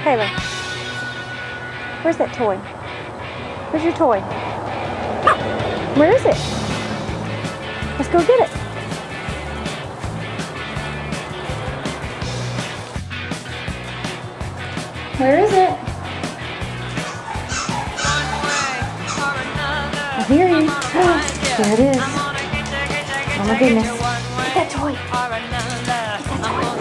Taylor, where's that toy? Where's your toy? Where is it? Let's go get it. Where is it? I hear you. There it is. Oh my goodness. Get that toy. Get that toy.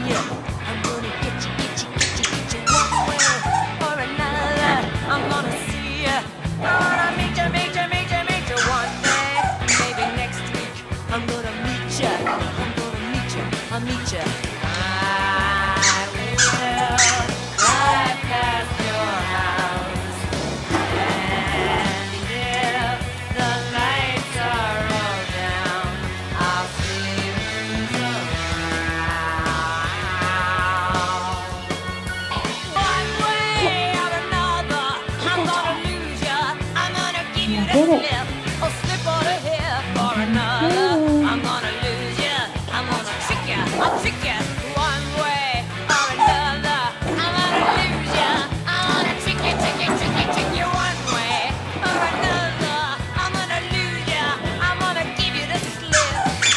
I'll meet you. Get it. I'll slip out of here for another. I'm gonna lose you. I'm gonna trick you. I'll trick you one way or another. I'm gonna lose you. I'm gonna trick you one way or another. I'm gonna lose you. I'm gonna give you the slip.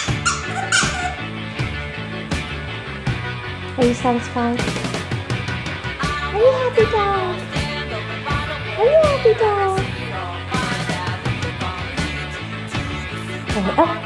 Are you satisfied? Are you happy, dog? Are you happy, dog? Oh.